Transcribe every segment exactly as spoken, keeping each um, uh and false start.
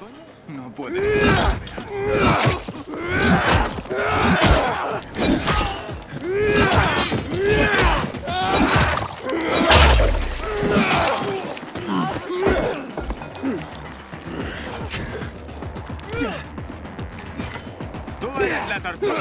No puede. Tú eres la tortuga.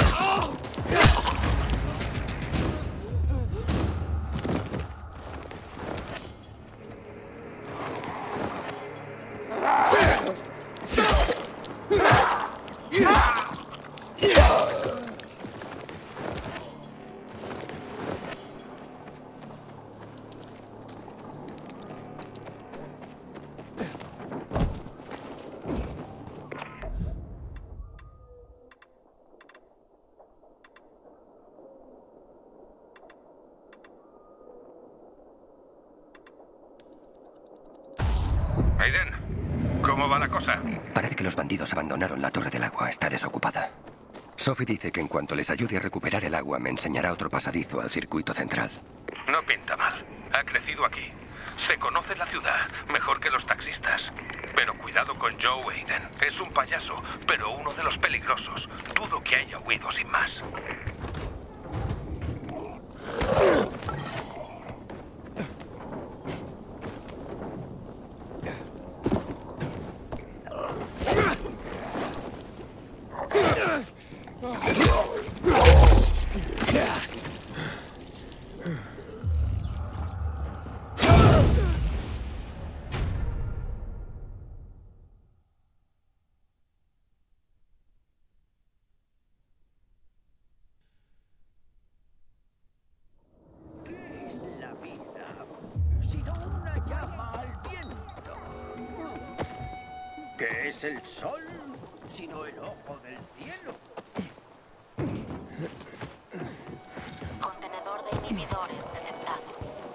Aiden, ¿cómo va la cosa? Parece que los bandidos abandonaron la Torre del Agua. Está desocupada. Sophie dice que en cuanto les ayude a recuperar el agua, me enseñará otro pasadizo al circuito central. No pinta mal. Ha crecido aquí. Se conoce la ciudad mejor que los taxistas. Pero cuidado con Joe Aiden. Es un payaso, pero uno de los peligrosos. Dudo que haya huido sin más. ¿Qué es el sol, sino el ojo del cielo? Contenedor de inhibidores detectado.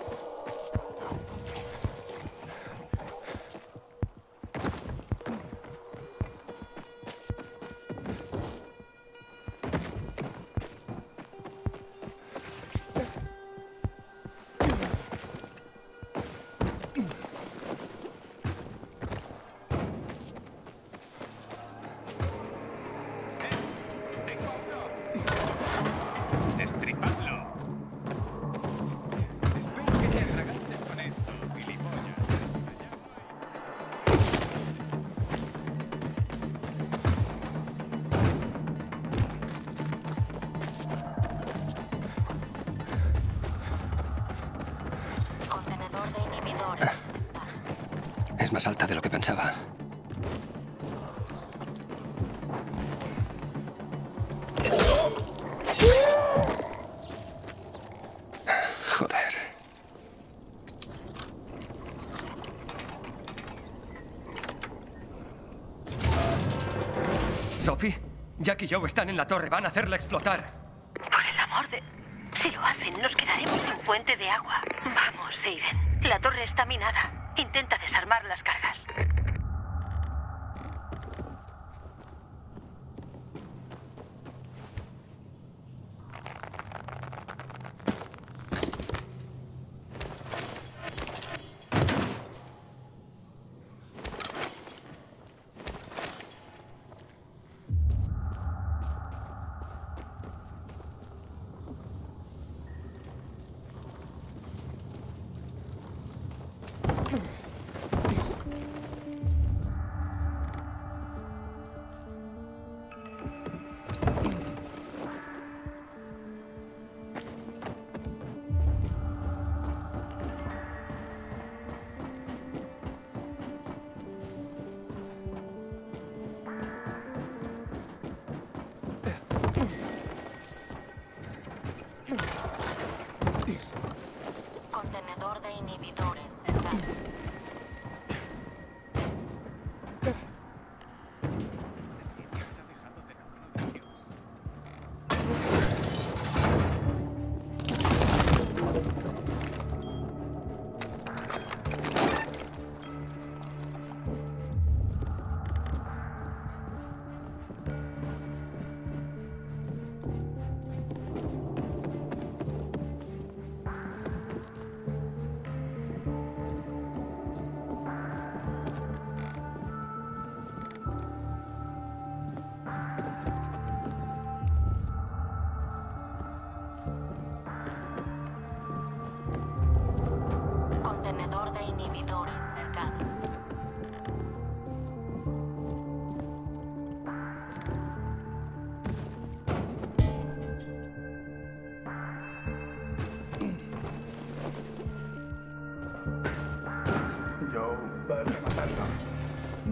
Es más alta de lo que pensaba. Joder. Sophie, Jack y Joe están en la torre. Van a hacerla explotar. Por el amor de... Si lo hacen, nos quedaremos sin fuente de agua. Vamos, Aiden. La torre está minada. Intenta desarmar las cargas. Contenedor de inhibidores cerrado.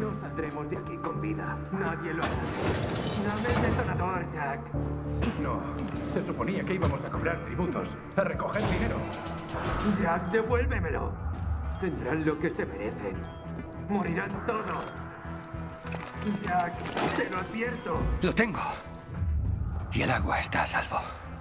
No saldremos de aquí con vida. Nadie lo hará. Dame el detonador, Jack. No. Se suponía que íbamos a cobrar tributos, a recoger dinero. Jack, devuélvemelo. Tendrán lo que se merecen. Morirán todos. Jack, te lo advierto. Lo tengo. Y el agua está a salvo.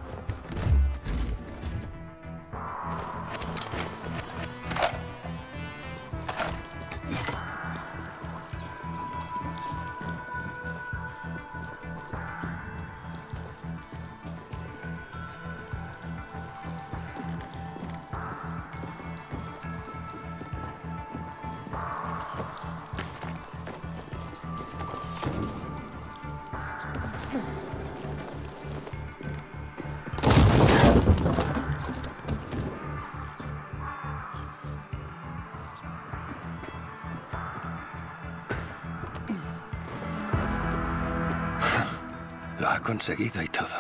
Lo ha conseguido y todo.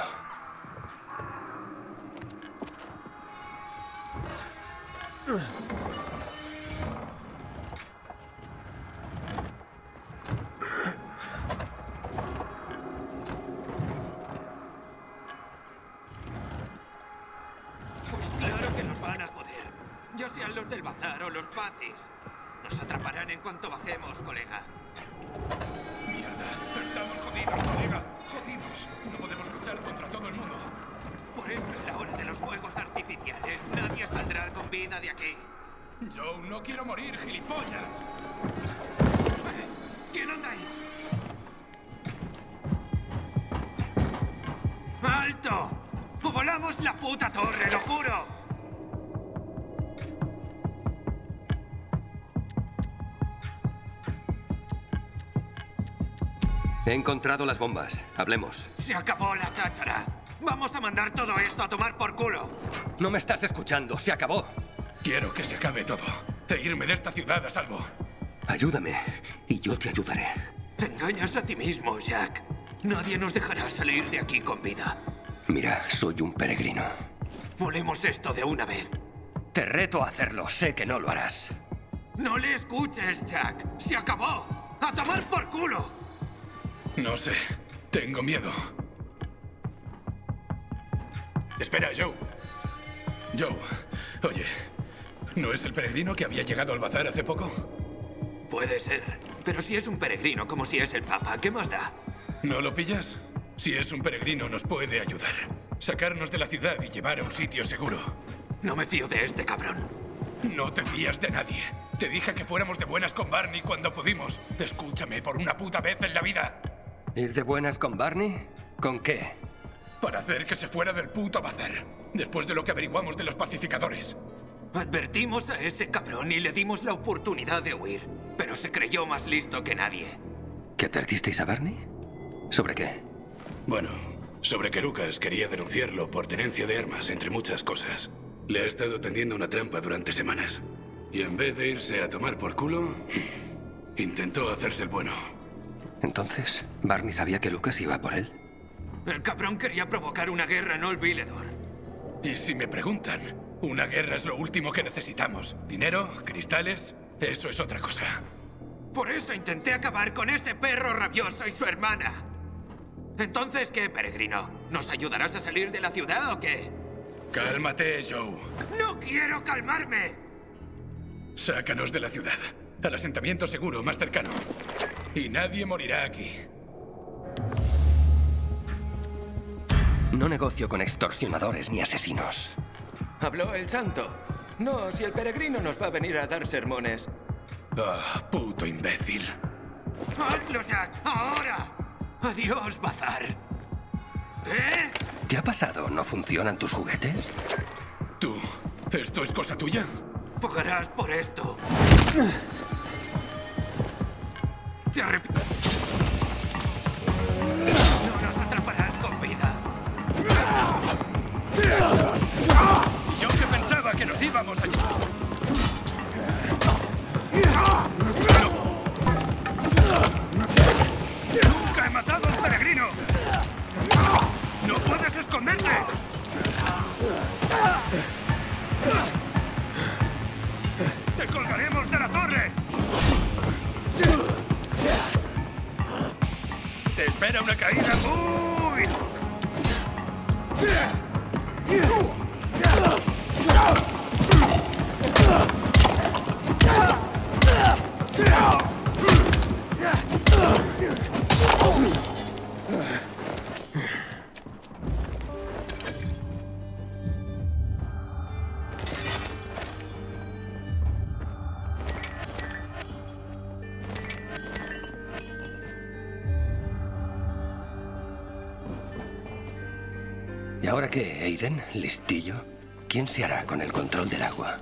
Pues claro que nos van a joder. Ya sean los del bazar o los patis. Nos atraparán en cuanto bajemos, colega. Mierda, estamos jodidos, colega. Jodidos. No podemos luchar contra todo el mundo. Por eso es la hora de los fuegos artificiales. Nadie saldrá con vida de aquí. Joe, no quiero morir, gilipollas. ¿Quién anda ahí? ¡Alto! ¡O volamos la puta torre, lo juro! He encontrado las bombas. Hablemos. Se acabó la cháchara. Vamos a mandar todo esto a tomar por culo. No me estás escuchando. Se acabó. Quiero que se acabe todo. E irme de esta ciudad a salvo. Ayúdame y yo te ayudaré. Te engañas a ti mismo, Jack. Nadie nos dejará salir de aquí con vida. Mira, soy un peregrino. Volemos esto de una vez. Te reto a hacerlo. Sé que no lo harás. No le escuches, Jack. Se acabó. ¡A tomar por culo! No sé. Tengo miedo. Espera, Joe. Joe, oye, ¿no es el peregrino que había llegado al bazar hace poco? Puede ser. Pero si es un peregrino como si es el Papa, ¿qué más da? ¿No lo pillas? Si es un peregrino nos puede ayudar. Sacarnos de la ciudad y llevar a un sitio seguro. No me fío de este cabrón. No te fías de nadie. Te dije que fuéramos de buenas con Barney cuando pudimos. Escúchame por una puta vez en la vida. ¿Ir de buenas con Barney? ¿Con qué? Para hacer que se fuera del puto bazar. Después de lo que averiguamos de los pacificadores. Advertimos a ese cabrón y le dimos la oportunidad de huir. Pero se creyó más listo que nadie. ¿Que advertisteis a Barney? ¿Sobre qué? Bueno, sobre que Lucas quería denunciarlo por tenencia de armas, entre muchas cosas. Le ha estado tendiendo una trampa durante semanas. Y en vez de irse a tomar por culo, intentó hacerse el bueno. Entonces, ¿Barney sabía que Lucas iba por él? El cabrón quería provocar una guerra en Old Villedor. Y si me preguntan, una guerra es lo último que necesitamos. ¿Dinero? ¿Cristales? Eso es otra cosa. Por eso intenté acabar con ese perro rabioso y su hermana. Entonces, ¿qué, peregrino? ¿Nos ayudarás a salir de la ciudad o qué? Cálmate, Joe. ¡No quiero calmarme! Sácanos de la ciudad. Al asentamiento seguro más cercano. Y nadie morirá aquí. No negocio con extorsionadores ni asesinos. Habló el santo. No, si el peregrino nos va a venir a dar sermones. Ah, puto imbécil. ¡Hazlo, Jack! ¡Ahora! ¡Adiós, bazar! ¿Qué? ¿Qué ha pasado? ¿No funcionan tus juguetes? ¿Tú? ¿Esto es cosa tuya? Pagarás por esto. Te arrep... No nos atraparás con vida. Y yo que pensaba que nos íbamos a... ¡Nunca he matado a un peregrino! ¡No puedes esconderte! ¡Te colgaremos de la torre! Era una caída muy... ¿Y ahora qué, Aiden? ¿Listillo? ¿Quién se hará con el control del agua?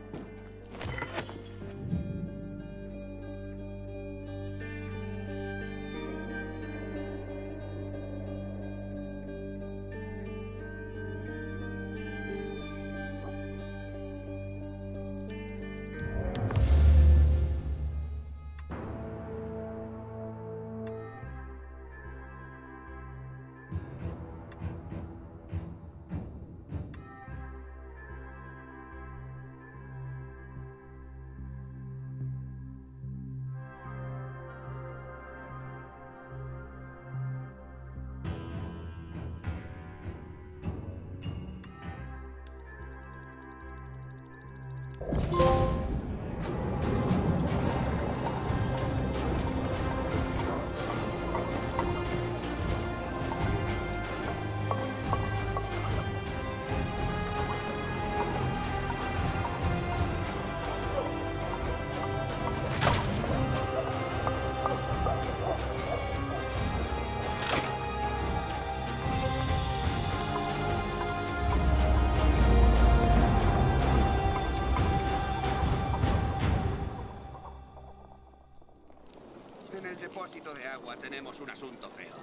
En el depósito de agua tenemos un asunto feo.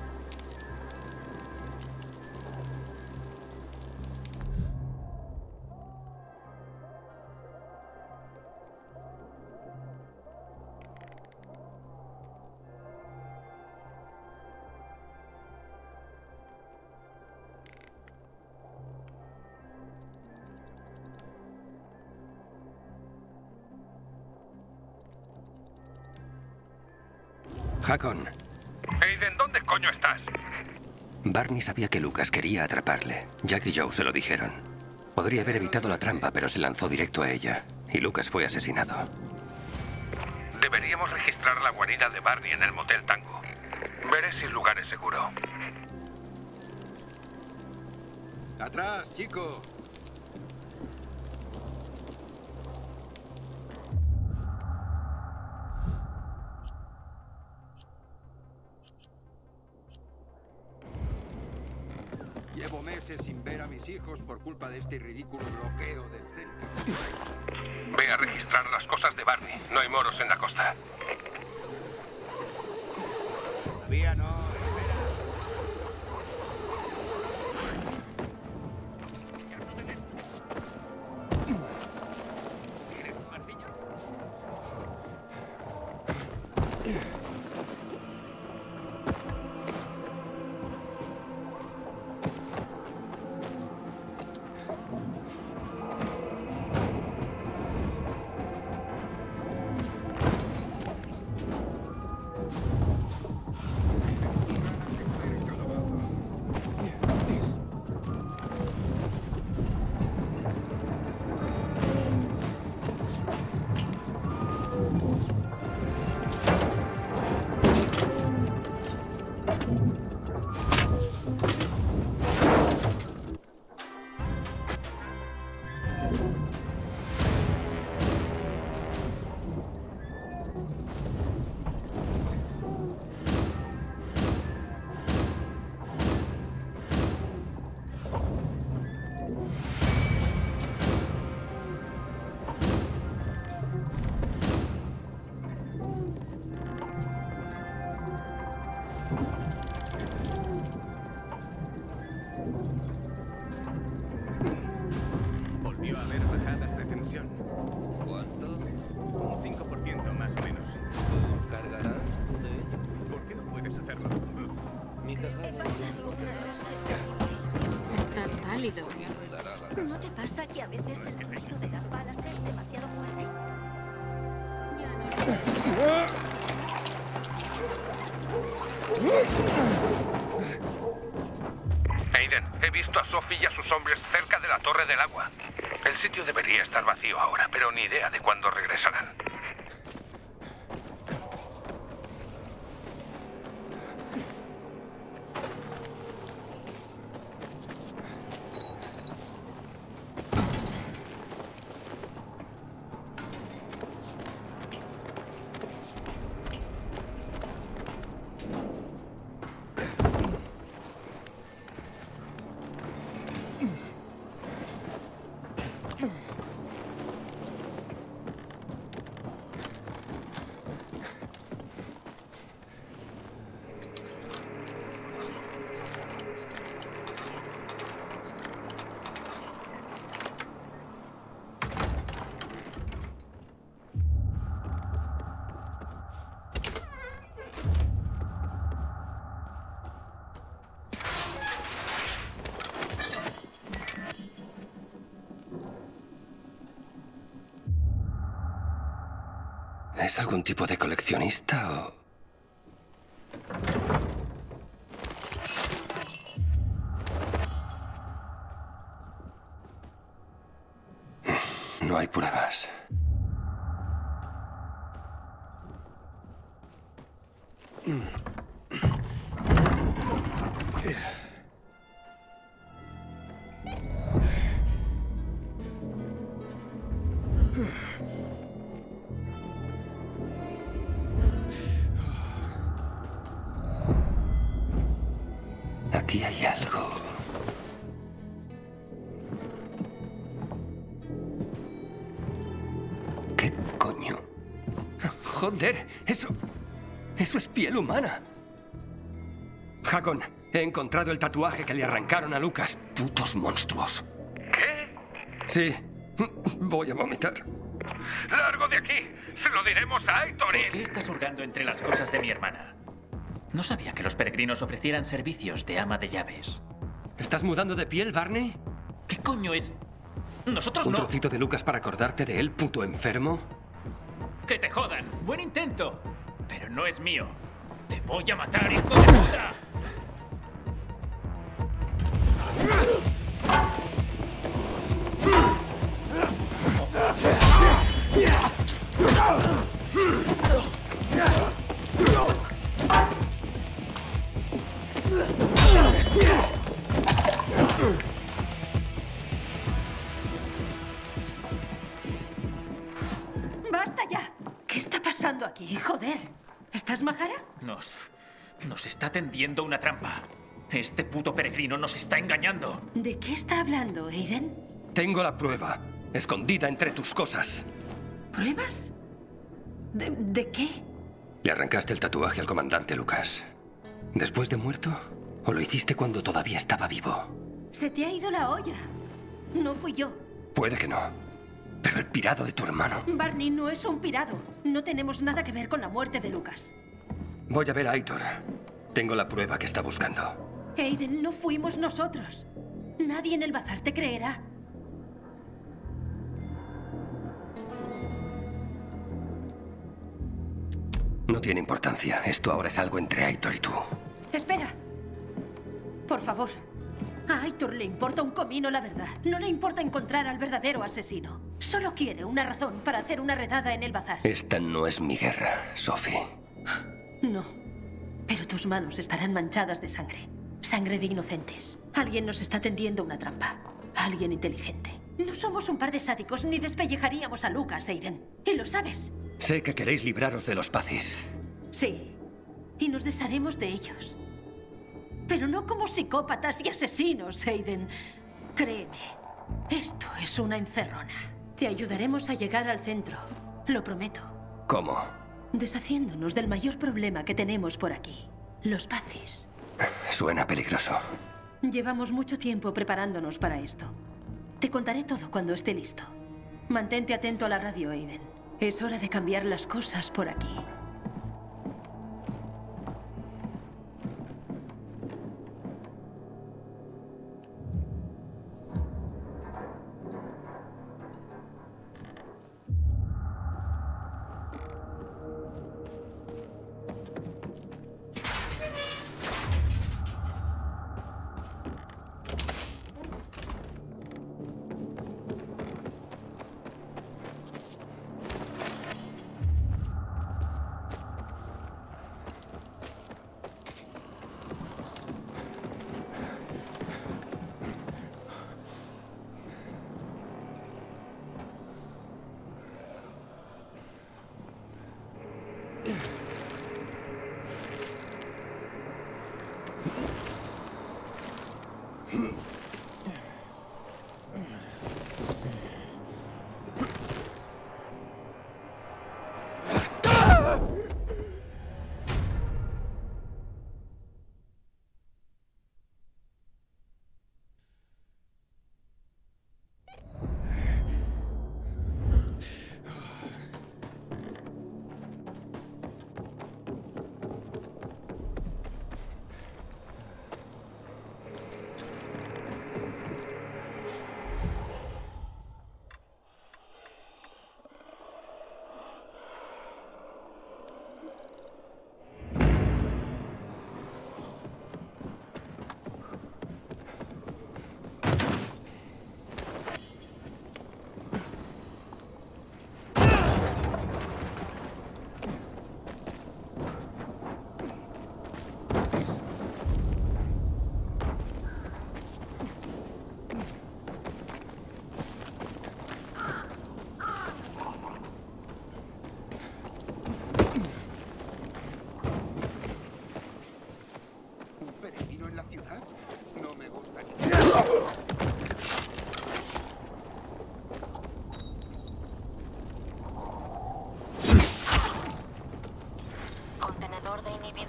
Hakon. Aiden, ¿dónde coño estás? Barney sabía que Lucas quería atraparle. Jack y Joe se lo dijeron. Podría haber evitado la trampa, pero se lanzó directo a ella. Y Lucas fue asesinado. Deberíamos registrar la guarida de Barney en el Motel Tango. Veré si el lugar es seguro. ¡Atrás, chico! Llevo meses sin ver a mis hijos por culpa de este ridículo bloqueo del centro. Ve a registrar las cosas de Barney. No hay moros en la costa. Todavía no, espera. ¿Quieres un martillo? Volvió a haber bajadas de tensión. ¿Cuánto? Un cinco por ciento más o menos. ¿Cargará de ello? ¿Por qué no puedes hacerlo? Mi tejado. Estás pálido. ¿No te pasa que a veces el ruido de las balas es demasiado fuerte? Ya no sé. unos hombres cerca de la Torre del Agua. El sitio debería estar vacío ahora, pero ni idea de cuándo regresarán. ¿Es algún tipo de coleccionista o...? No hay pruebas. Aquí hay algo. ¿Qué coño? Joder, eso... Eso es piel humana. Hakon, he encontrado el tatuaje que le arrancaron a Lucas. Putos monstruos. ¿Qué? Sí. Voy a vomitar. ¡Largo de aquí! ¡Se lo diremos a Aitor! ¿Por qué estás hurgando entre las cosas de mi hermana? No sabía que los peregrinos ofrecieran servicios de ama de llaves. ¿Estás mudando de piel, Barney? ¿Qué coño es? Nosotros ¿Un no... trocito de Lucas para acordarte de él, puto enfermo? ¡Que te jodan! ¡Buen intento! Pero no es mío. ¡Te voy a matar, hijo de puta! ¡Basta ya! ¿Qué está pasando aquí? Joder. ¿Estás majara? Nos... Nos está tendiendo una trampa. Este puto peregrino nos está engañando. ¿De qué está hablando, Aiden? Tengo la prueba. Escondida entre tus cosas. ¿Pruebas? ¿De, de qué? Le arrancaste el tatuaje al comandante Lucas. ¿Después de muerto? ¿O lo hiciste cuando todavía estaba vivo? Se te ha ido la olla. No fui yo. Puede que no. Pero el pirado de tu hermano... Barney no es un pirado. No tenemos nada que ver con la muerte de Lucas. Voy a ver a Aitor. Tengo la prueba que está buscando. Aiden, no fuimos nosotros. Nadie en el bazar te creerá. No tiene importancia. Esto ahora es algo entre Aitor y tú. Espera. Por favor. A Aitor le importa un comino la verdad. No le importa encontrar al verdadero asesino. Solo quiere una razón para hacer una redada en el bazar. Esta no es mi guerra, Sophie. No. Pero tus manos estarán manchadas de sangre. Sangre de inocentes. Alguien nos está tendiendo una trampa. Alguien inteligente. No somos un par de sádicos ni despellejaríamos a Lucas, Aiden. Y lo sabes. Sé que queréis libraros de los Pacis. Sí. Y nos desharemos de ellos. Pero no como psicópatas y asesinos, Aiden. Créeme, esto es una encerrona. Te ayudaremos a llegar al centro. Lo prometo. ¿Cómo? Deshaciéndonos del mayor problema que tenemos por aquí. Los Pacis. Suena peligroso. Llevamos mucho tiempo preparándonos para esto. Te contaré todo cuando esté listo. Mantente atento a la radio, Aiden. Es hora de cambiar las cosas por aquí.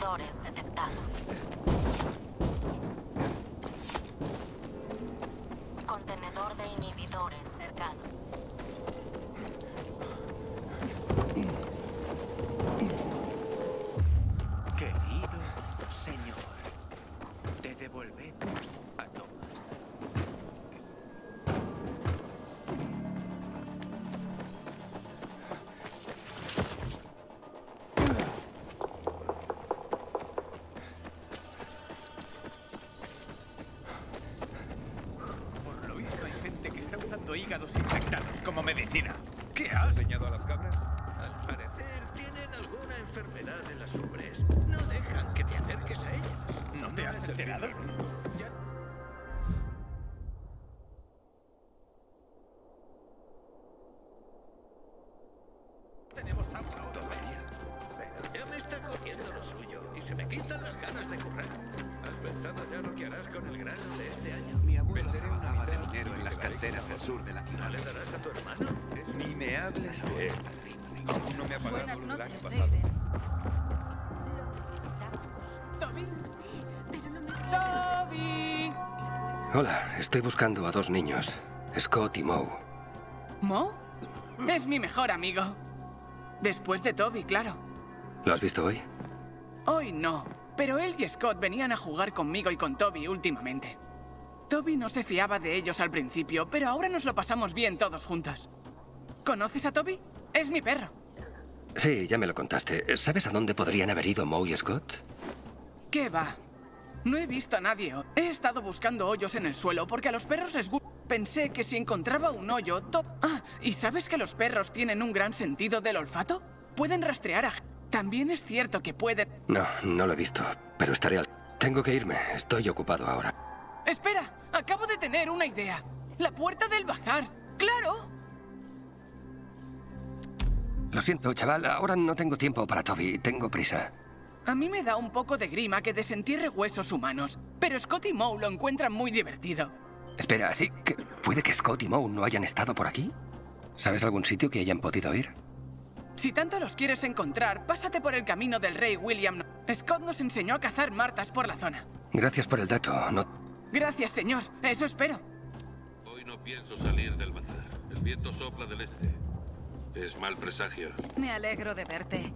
inhibidores detectados. Contenedor de inhibidores cercano. Querido señor, te devolvemos a Thomas. Por lo visto hay gente que está usando hígados infectados como medicina. ¿Qué has enseñado a las cabras? Al parecer tienen alguna enfermedad en las ubres. No dejan que te acerques a ellas. ¿No te has enterado? Tenemos agua todavía. Pero ya me está cogiendo lo suyo y se me quitan las ganas de correr. ¿Has pensado ya lo que harás con el grano de este año? Mi abuelo trabajaba de minero en las canteras del sur de la ciudad. ¿No le darás a tu hermano? Ni me hables de él. Aún no me ha pagado Buenas el año noches, pasado. Aiden. ¡Toby! Pero no me... ¡Toby! Hola, estoy buscando a dos niños, Scott y Moe. ¿Mo? Es mi mejor amigo. Después de Toby, claro. ¿Lo has visto hoy? Hoy no, pero él y Scott venían a jugar conmigo y con Toby últimamente. Toby no se fiaba de ellos al principio, pero ahora nos lo pasamos bien todos juntos. ¿Conoces a Toby? Es mi perro. Sí, ya me lo contaste. ¿Sabes a dónde podrían haber ido Moe y Scott? ¿Qué va? No he visto a nadie. He estado buscando hoyos en el suelo porque a los perros les gusta. Pensé que si encontraba un hoyo, top. Ah, ¿y sabes que los perros tienen un gran sentido del olfato? Pueden rastrear a... También es cierto que pueden... No, no lo he visto, pero estaré al... Tengo que irme. Estoy ocupado ahora. ¡Espera! Acabo de tener una idea. La puerta del bazar. ¡Claro! Lo siento, chaval. Ahora no tengo tiempo para Toby. Tengo prisa. A mí me da un poco de grima que desentierre huesos humanos, pero Scott y Moe lo encuentran muy divertido. Espera, ¿sí? ¿Que ¿Puede que Scott y Moe no hayan estado por aquí? ¿Sabes algún sitio que hayan podido ir? Si tanto los quieres encontrar, pásate por el camino del rey William. Scott nos enseñó a cazar martas por la zona. Gracias por el dato. No... Gracias, señor. Eso espero. Hoy no pienso salir del bazar. El viento sopla del este. Es mal presagio. Me alegro de verte.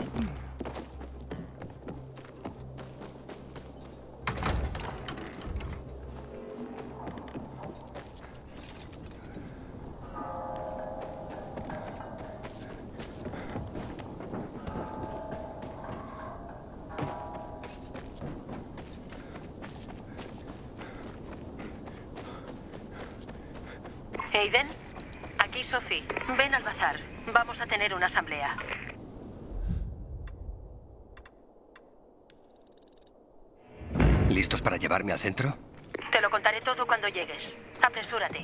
Aiden, aquí Sophie. Ven al bazar. Vamos a tener una asamblea. ¿Listos para llevarme al centro? Te lo contaré todo cuando llegues. Apresúrate.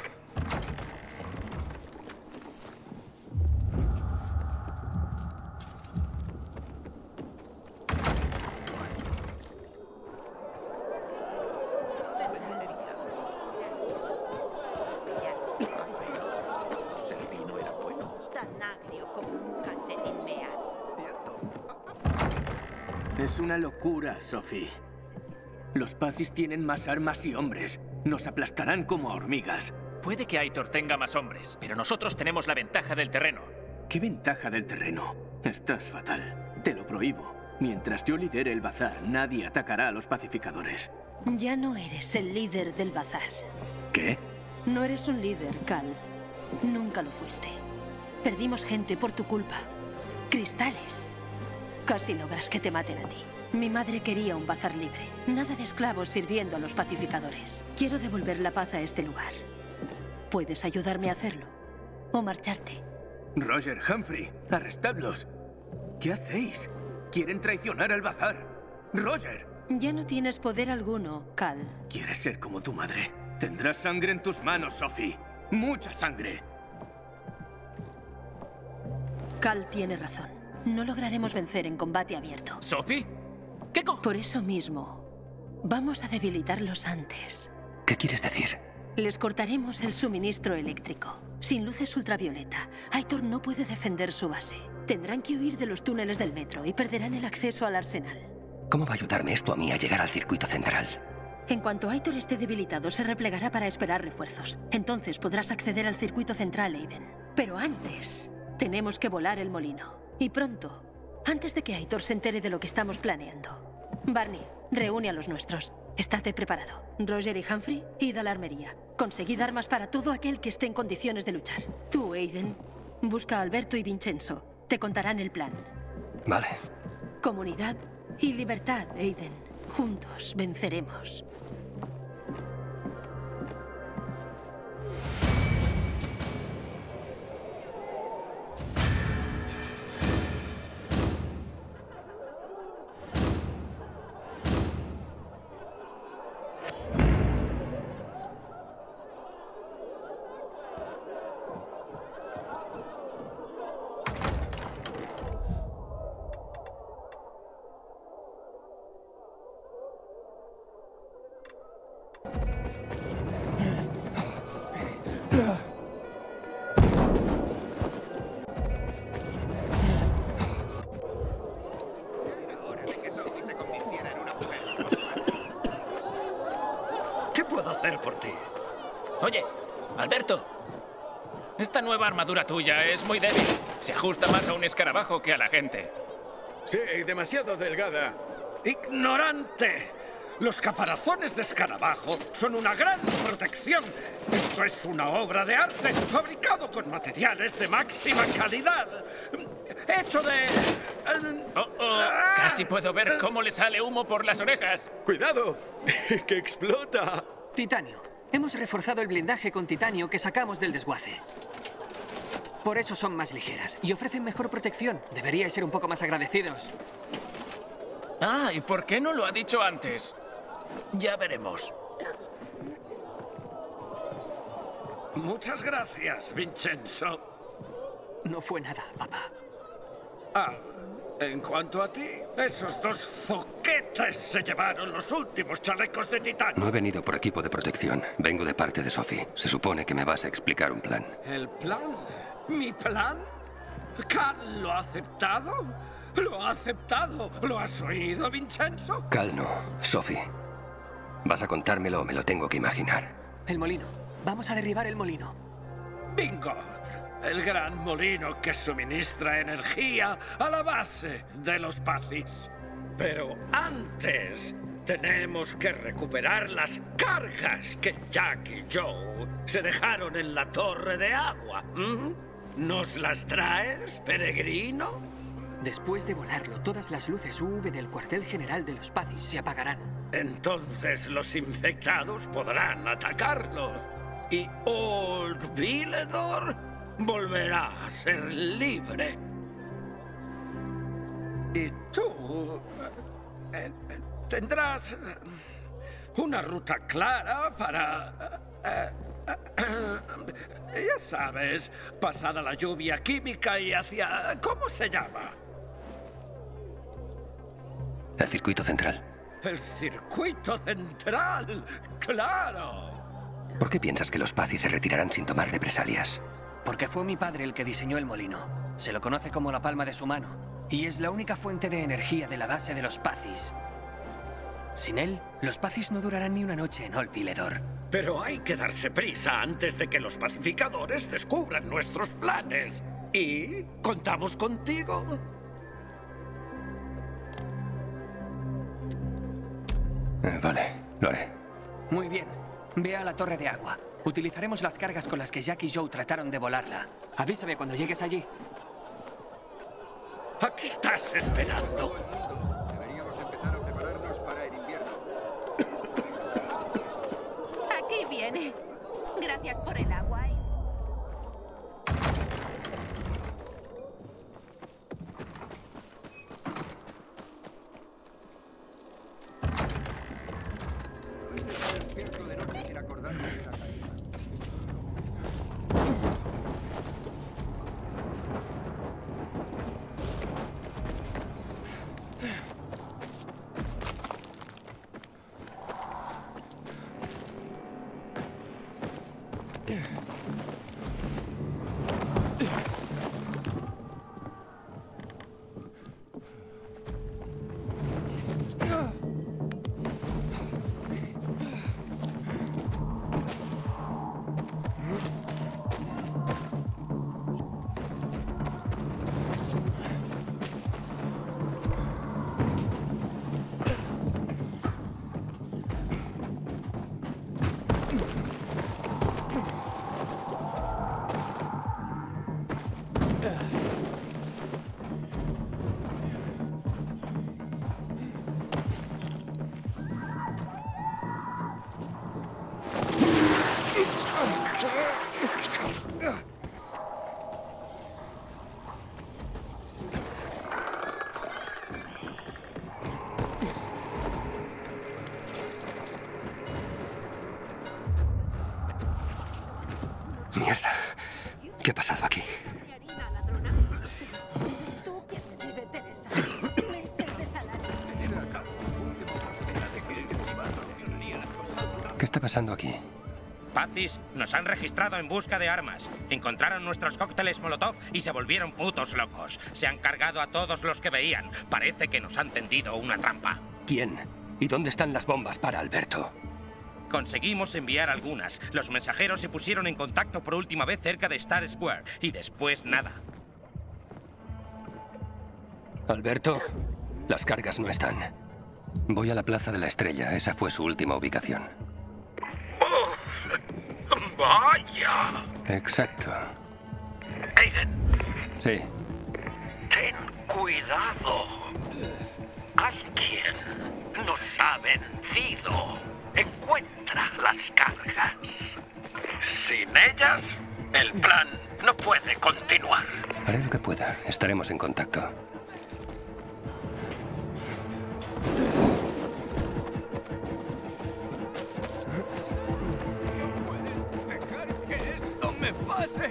Es una locura, Sophie. Los Pazis tienen más armas y hombres. Nos aplastarán como a hormigas. Puede que Aitor tenga más hombres, pero nosotros tenemos la ventaja del terreno. ¿Qué ventaja del terreno? Estás fatal. Te lo prohíbo. Mientras yo lidere el bazar, nadie atacará a los pacificadores. Ya no eres el líder del bazar. ¿Qué? No eres un líder, Cal. Nunca lo fuiste. Perdimos gente por tu culpa. Cristales. Casi logras que te maten a ti. Mi madre quería un bazar libre. Nada de esclavos sirviendo a los pacificadores. Quiero devolver la paz a este lugar. ¿Puedes ayudarme a hacerlo? ¿O marcharte? Roger, Humphrey, arrestadlos. ¿Qué hacéis? ¿Quieren traicionar al bazar? ¡Roger! Ya no tienes poder alguno, Cal. ¿Quieres ser como tu madre? Tendrás sangre en tus manos, Sophie. ¡Mucha sangre! Cal tiene razón. No lograremos vencer en combate abierto. ¿Sophie? ¿Qué co...? Por eso mismo, vamos a debilitarlos antes. ¿Qué quieres decir? Les cortaremos el suministro eléctrico. Sin luces ultravioleta, Aitor no puede defender su base. Tendrán que huir de los túneles del metro y perderán el acceso al arsenal. ¿Cómo va a ayudarme esto a mí a llegar al circuito central? En cuanto Aitor esté debilitado, se replegará para esperar refuerzos. Entonces podrás acceder al circuito central, Aiden. Pero antes, tenemos que volar el molino. Y pronto, antes de que Aitor se entere de lo que estamos planeando. Barney, reúne a los nuestros. Estate preparado. Roger y Humphrey, id a la armería. Conseguid armas para todo aquel que esté en condiciones de luchar. Tú, Aiden, busca a Alberto y Vincenzo. Te contarán el plan. Vale. Comunidad y libertad, Aiden. Juntos venceremos. ¿Qué puedo hacer por ti? Oye, Alberto. Esta nueva armadura tuya es muy débil. Se ajusta más a un escarabajo que a la gente. Sí, demasiado delgada. ¡Ignorante! Los caparazones de escarabajo son una gran protección. Esto es una obra de arte fabricado con materiales de máxima calidad. Hecho de... Oh, oh. Casi puedo ver cómo le sale humo por las orejas. ¡Cuidado! ¡Que explota! Titanio. Hemos reforzado el blindaje con titanio que sacamos del desguace. Por eso son más ligeras y ofrecen mejor protección. Deberíais ser un poco más agradecidos. Ah, ¿y por qué no lo ha dicho antes? Ya veremos. Muchas gracias, Vincenzo. No fue nada, papá. Ah, en cuanto a ti, esos dos zoquetes se llevaron los últimos chalecos de titanio. No he venido por equipo de protección. Vengo de parte de Sophie. Se supone que me vas a explicar un plan. ¿El plan? ¿Mi plan? ¿Cal lo ha aceptado? ¿Lo ha aceptado? ¿Lo has oído, Vincenzo? Cal no. Sophie. ¿Vas a contármelo o me lo tengo que imaginar? El molino. Vamos a derribar el molino. ¡Bingo! El gran molino que suministra energía a la base de los Pazis. Pero antes tenemos que recuperar las cargas que Jack y Joe se dejaron en la torre de agua. ¿Mm? ¿Nos las traes, peregrino? Después de volarlo, todas las luces U V del cuartel general de los Pazis se apagarán. Entonces los infectados podrán atacarlos. Y Old Villedor volverá a ser libre. Y tú eh, eh, tendrás una ruta clara para... Eh, eh, ya sabes, pasada la lluvia química y hacia... ¿Cómo se llama? El circuito central. El circuito central, claro. ¿Por qué piensas que los Pazis se retirarán sin tomar represalias? Porque fue mi padre el que diseñó el molino. Se lo conoce como la palma de su mano. Y es la única fuente de energía de la base de los Pazis. Sin él, los Pazis no durarán ni una noche en Old Villedor. Pero hay que darse prisa antes de que los pacificadores descubran nuestros planes. ¿Y contamos contigo? Eh, vale, lo haré. Muy bien. Ve a la torre de agua. Utilizaremos las cargas con las que Jack y Joe trataron de volarla. Avísame cuando llegues allí. ¿A qué estás esperando? Deberíamos empezar a prepararnos para el invierno. Aquí viene. Gracias por el agua. Despierto de noche sin acordarme de la caída. Yeah. ¿Qué ha pasado aquí? ¿Tú qué te debe, Teresa? Meses de salario. ¿Qué está pasando aquí? Pazis, nos han registrado en busca de armas. Encontraron nuestros cócteles Molotov y se volvieron putos locos. Se han cargado a todos los que veían. Parece que nos han tendido una trampa. ¿Quién? ¿Y dónde están las bombas para Alberto? Conseguimos enviar algunas. Los mensajeros se pusieron en contacto por última vez cerca de Star Square. Y después nada. Alberto, las cargas no están. Voy a la Plaza de la Estrella. Esa fue su última ubicación. ¡Oh! ¡Vaya! Exacto. Aiden, Sí. ten cuidado. Alguien nos ha vencido. Encuentra las cargas. Sin ellas, el plan no puede continuar. Haré lo que pueda. Estaremos en contacto. ¡Que esto me pase!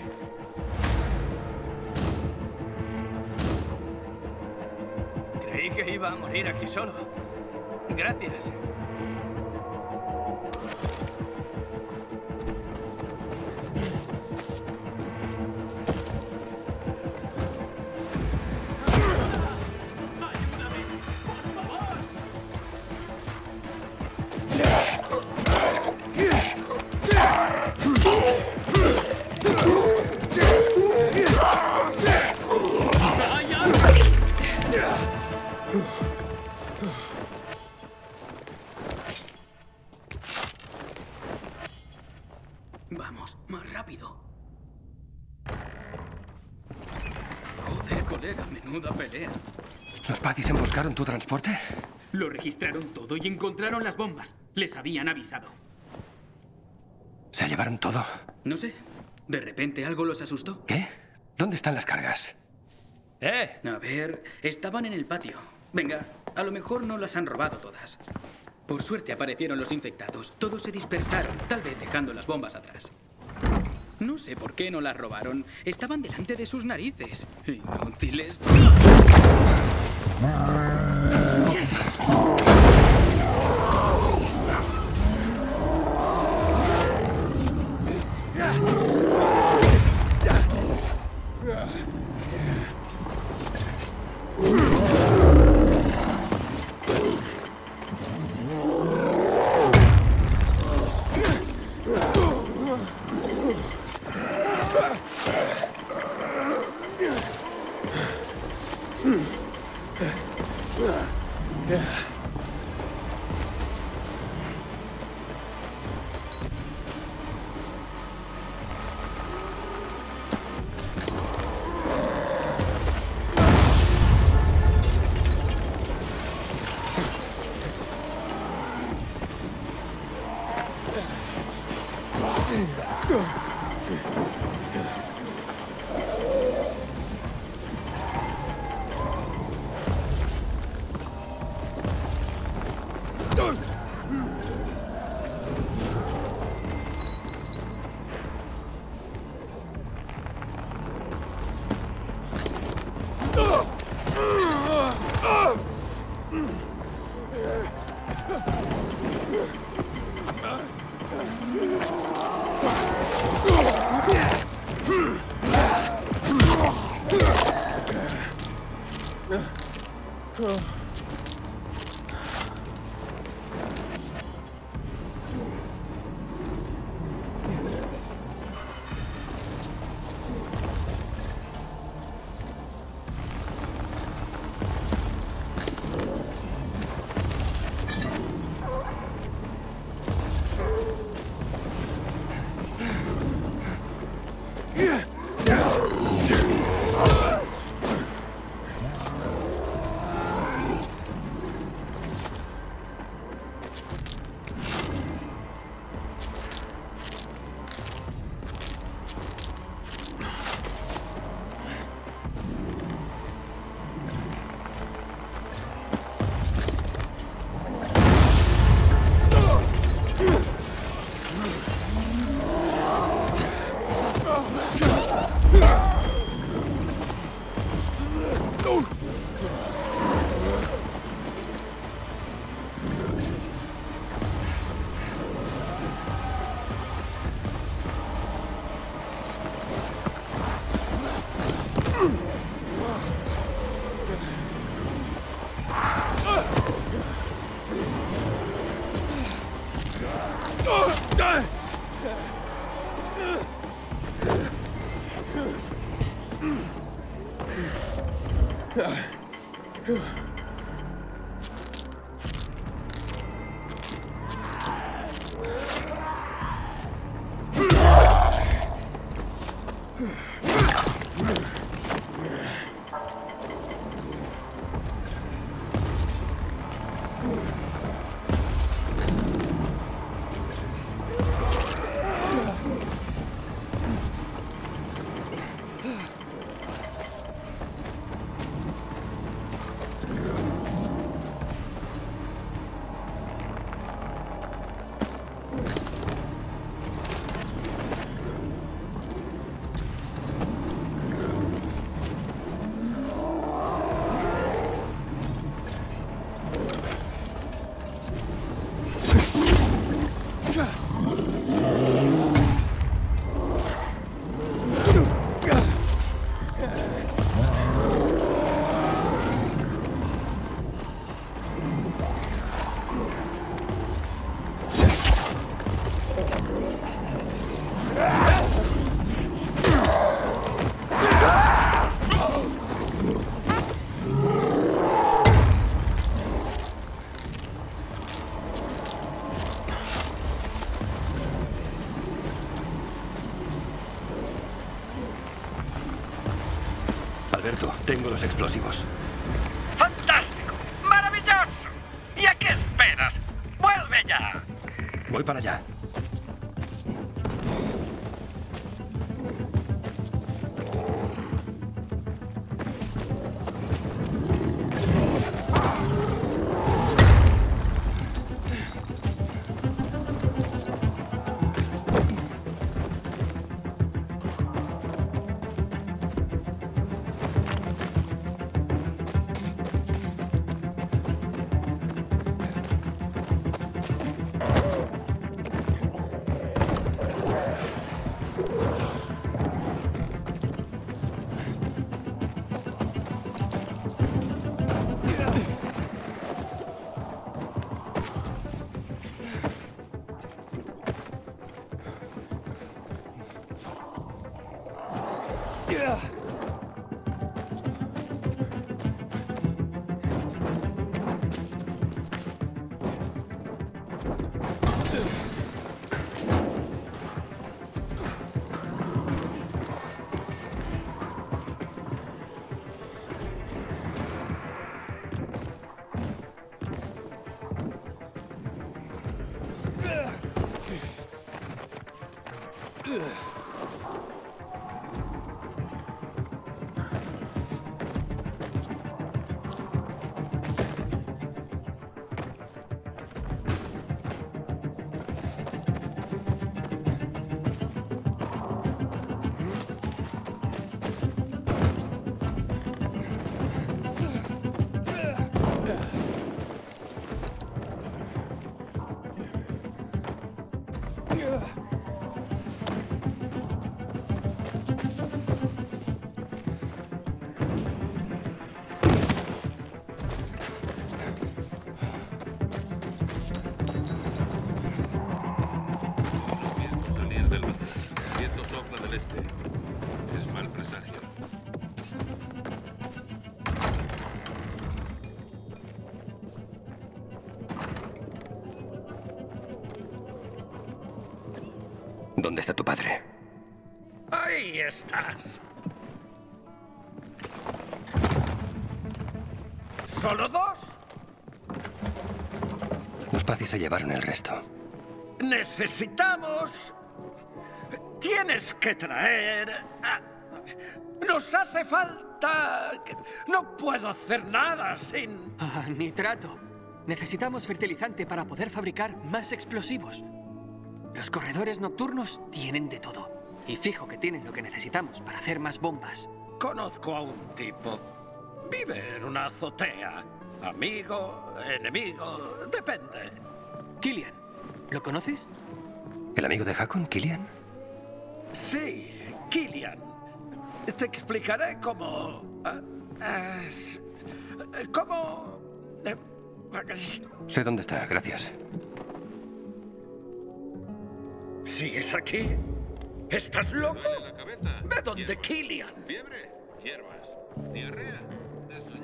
Creí que iba a morir aquí solo. Gracias. Vamos, más rápido. Joder, colega, menuda pelea. ¿Los Pazis emboscaron tu transporte? Lo registraron todo y encontraron las bombas. Les habían avisado. ¿Se llevaron todo? No sé. De repente algo los asustó. ¿Qué? ¿Dónde están las cargas? ¡Eh! A ver, estaban en el patio. Venga, a lo mejor no las han robado todas. Por suerte aparecieron los infectados. Todos se dispersaron, tal vez dejando las bombas atrás. No sé por qué no las robaron. Estaban delante de sus narices. Inútiles. Alberto, tengo los explosivos. ¡Fantástico! ¡Maravilloso! ¿Y a qué esperas? ¡Vuelve ya! Voy para allá. ¿Dónde está tu padre? Ahí estás. ¿Solo dos? Los Pazis se llevaron el resto. Necesitamos... Tienes que traer... Nos hace falta... No puedo hacer nada sin... Ah, nitrato. Necesitamos fertilizante para poder fabricar más explosivos. Los corredores nocturnos tienen de todo. Y fijo que tienen lo que necesitamos para hacer más bombas. Conozco a un tipo. Vive en una azotea. Amigo, enemigo, depende. Killian, ¿lo conoces? ¿El amigo de Hakon, Killian? Sí, Killian. Te explicaré cómo... Uh, uh, cómo... Uh, sé dónde está, gracias. ¿Sigues aquí? ¿Estás loco? La cabeza. Ve donde Killian. Fiebre, hierbas, diarrea,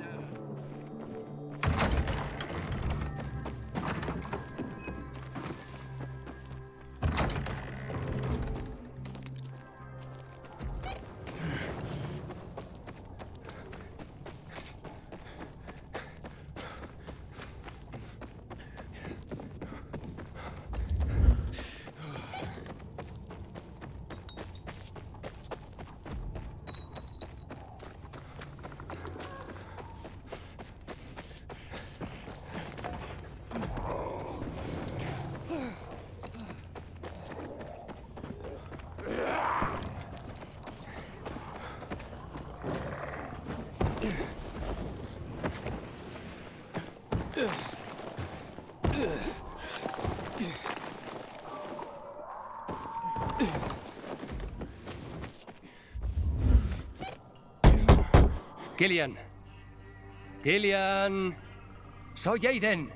Killian. Killian. Soy Aiden.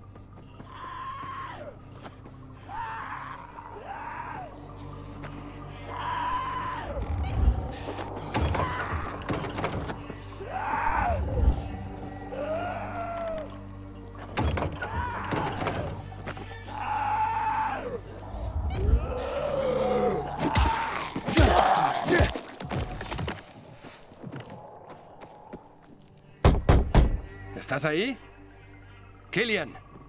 ¿Estás ahí? Killian.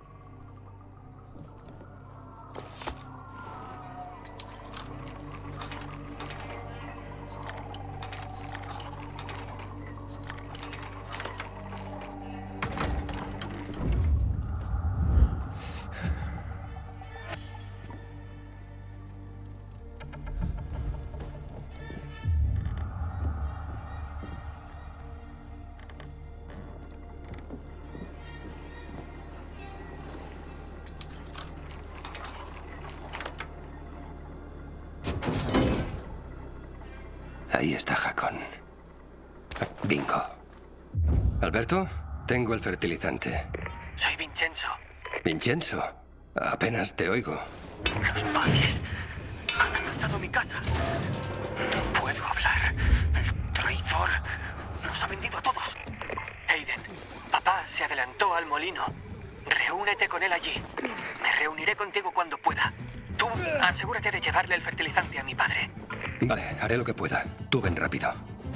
Ahí está Hakon. Bingo. Alberto, tengo el fertilizante. Soy Vincenzo. Vincenzo, apenas te oigo. Los padres han atasado mi casa. No puedo hablar. El traidor nos ha vendido a todos. Aiden, papá se adelantó al molino. Reúnete con él allí. Me reuniré contigo cuando pueda. Tú asegúrate de llevarle el fertilizante a mi padre. Vale, haré lo que pueda. Tú ven rápido.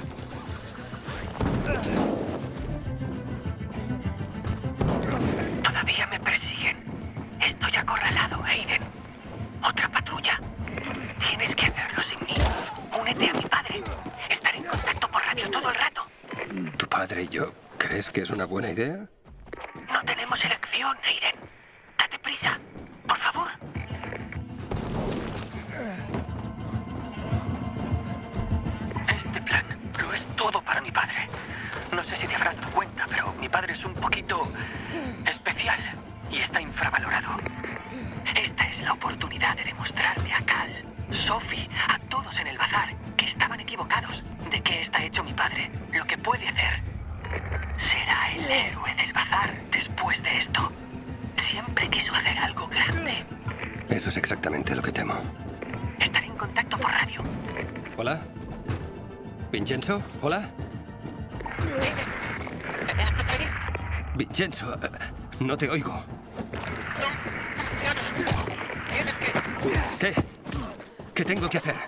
Todavía me persiguen. Estoy acorralado, Aiden. Otra patrulla. Tienes que hacerlo sin mí. Únete a mi padre. Estaré en contacto por radio todo el rato. ¿Tu padre y yo? ¿Crees que es una buena idea? No tenemos elección, Aiden. Date prisa. Por favor. Este plan lo es todo para mi padre. No sé si te habrás dado cuenta, pero mi padre es un poquito especial y está infravalorado. Esta es la oportunidad de demostrarle a Cal, Sophie, a todos en el bazar que estaban equivocados de qué está hecho mi padre. Lo que puede hacer. Será el héroe del bazar después de esto. Siempre quiso hacer algo grande. Eso es exactamente lo que temo. Estaré en contacto por radio. ¿Hola? ¿Vincenzo? ¿Hola? Vincenzo, no te oigo. ¿Qué? ¿Qué tengo que hacer?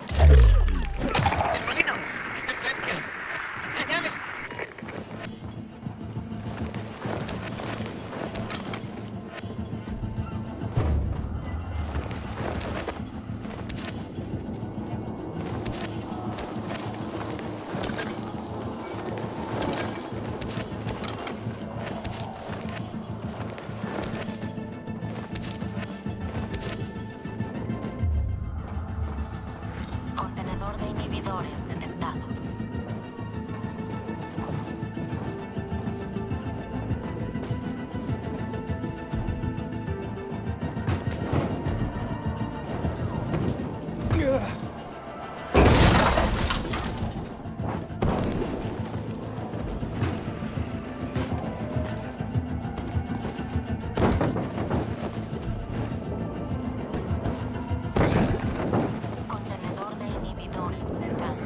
Contenedor de inhibidores detectado. Contenedor de inhibidores cercano.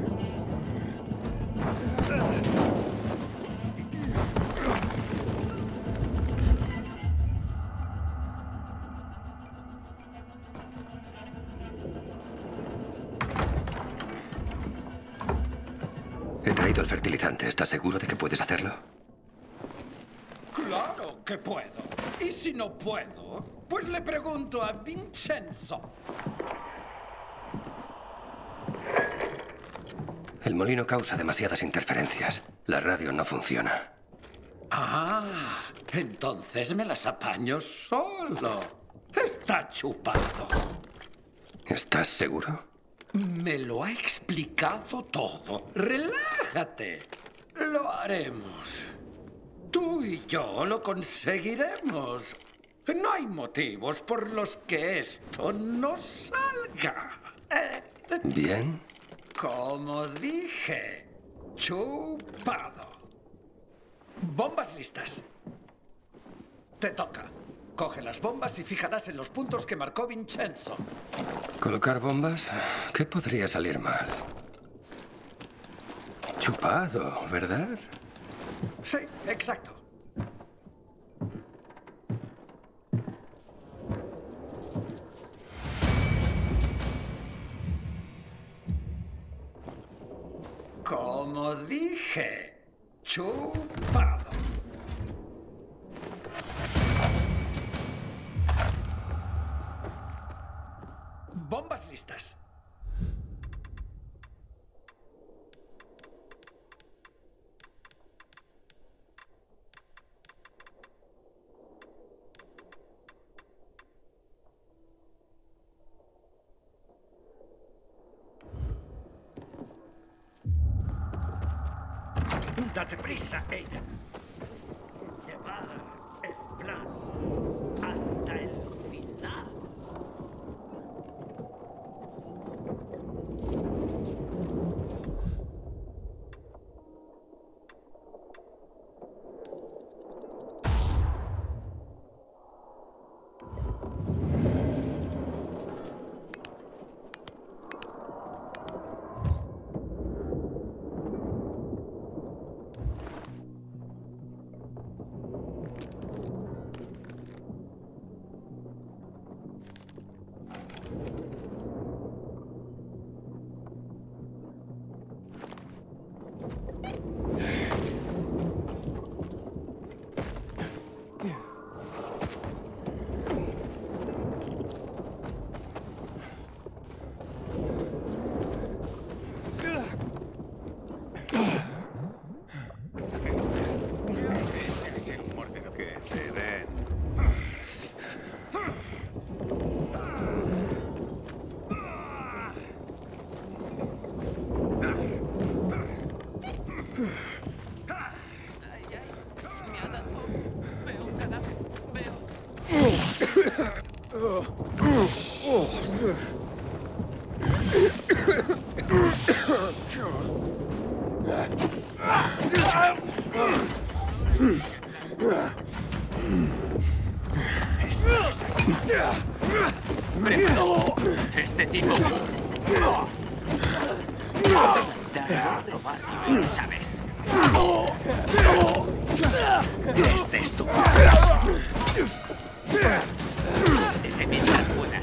He traído el fertilizante. ¿Estás seguro de que puedes hacerlo? Claro que puedo. Y si no puedo, pues le pregunto a Vincenzo. El molino causa demasiadas interferencias. La radio no funciona. Ah, entonces me las apaño solo. Está chupado. ¿Estás seguro? Me lo ha explicado todo. Relájate. Lo Lo haremos. Tú y yo lo conseguiremos. No hay motivos por los que esto no salga. Eh, Bien. Como dije, chupado. Bombas listas. Te toca. Coge las bombas y fíjalas en los puntos que marcó Vincenzo. ¿Colocar bombas? ¿Qué podría salir mal? Chupado, ¿verdad? Sí, exacto. Como dije, chupado. Bombas listas. Date prisa, ella. Llevar el plan hasta el final. Este tipo... Dar otro barrio, ¿sabes? Este es tu... Desde mis carcunas.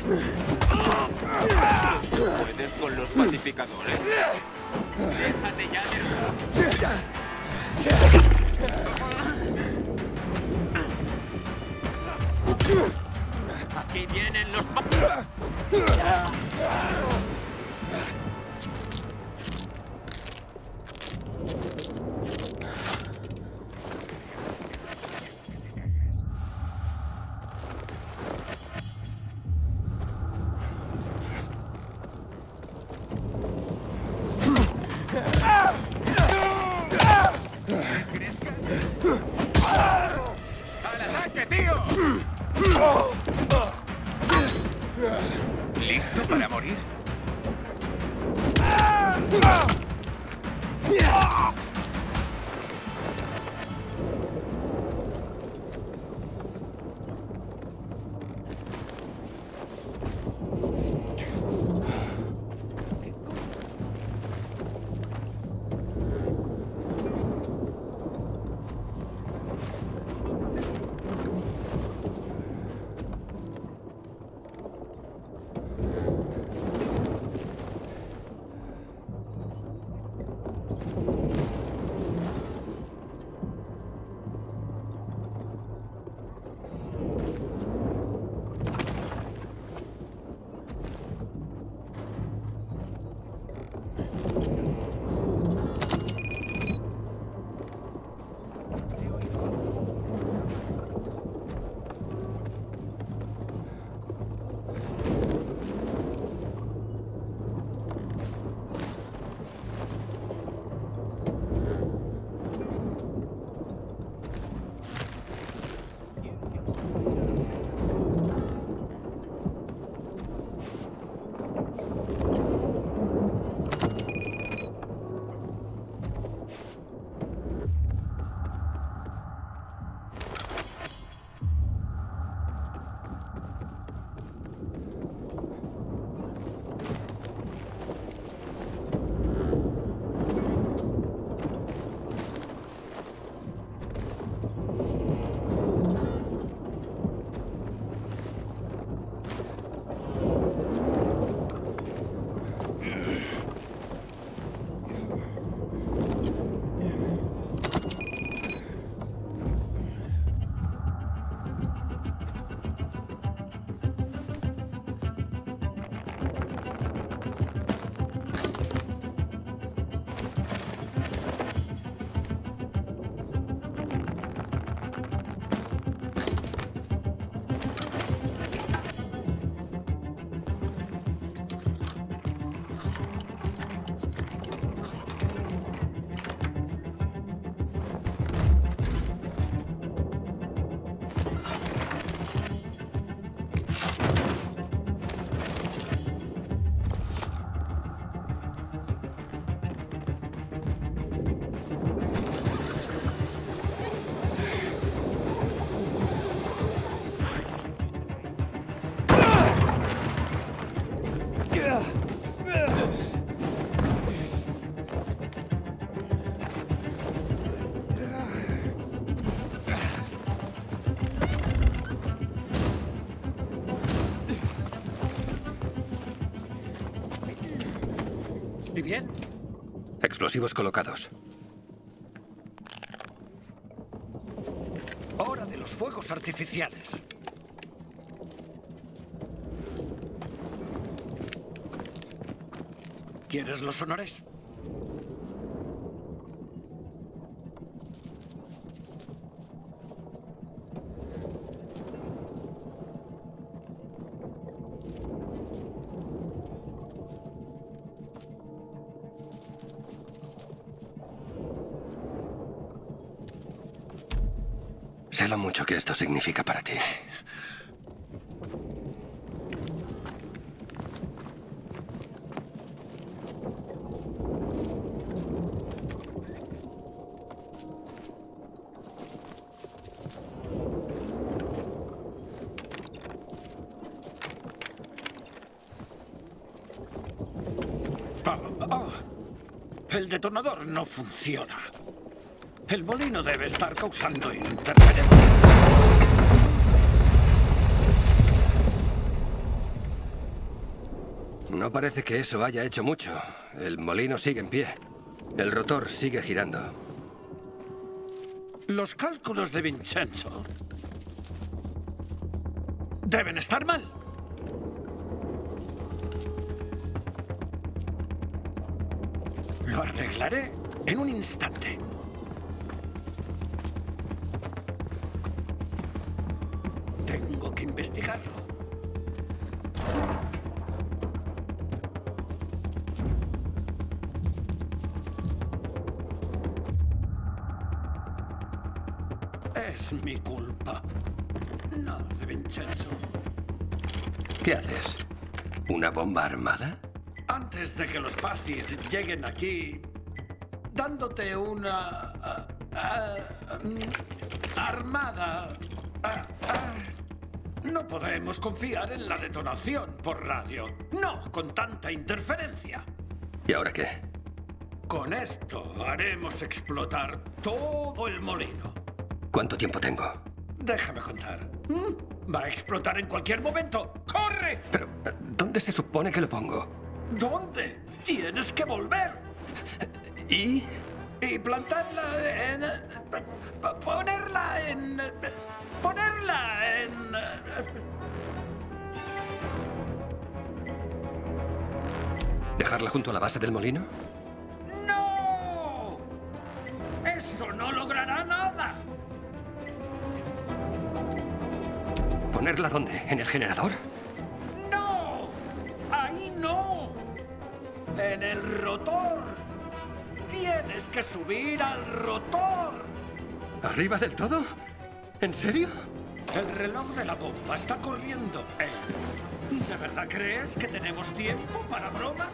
¿Puedes con los pacificadores? Déjate ya de... Aquí vienen los... ¡Al ataque, tío! ¿Listo para morir? Explosivos colocados. Hora de los fuegos artificiales. ¿Quieres los honores? Sé lo mucho que esto significa para ti. Ah, ah. El detonador no funciona. El molino debe estar causando interferencia. No parece que eso haya hecho mucho. El molino sigue en pie. El rotor sigue girando. Los cálculos de Vincenzo deben estar mal. Lo arreglaré en un instante. Tengo que investigarlo. Es mi culpa. No de Vincenzo. ¿Qué haces? ¿Una bomba armada? Antes de que los Pazis lleguen aquí, dándote una uh, uh, um, armada. Uh, uh, no podemos confiar en la detonación por radio. No con tanta interferencia. ¿Y ahora qué? Con esto haremos explotar todo el molino. ¿Cuánto tiempo tengo? Déjame contar. ¿Mm? Va a explotar en cualquier momento. ¡Corre! Pero, ¿dónde se supone que lo pongo? ¿Dónde? Tienes que volver. ¿Y? Y plantarla en... Ponerla en... Ponerla en... ¿Dejarla junto a la base del molino? ¡No! ¡Eso no logrará nada! ¿Ponerla dónde? ¿En el generador? ¡No! ¡Ahí no! ¡En el rotor! ¡Tienes que subir al rotor! ¿Arriba del todo? ¿En serio? El reloj de la bomba está corriendo. ¿Eh? ¿De verdad crees que tenemos tiempo para bromas?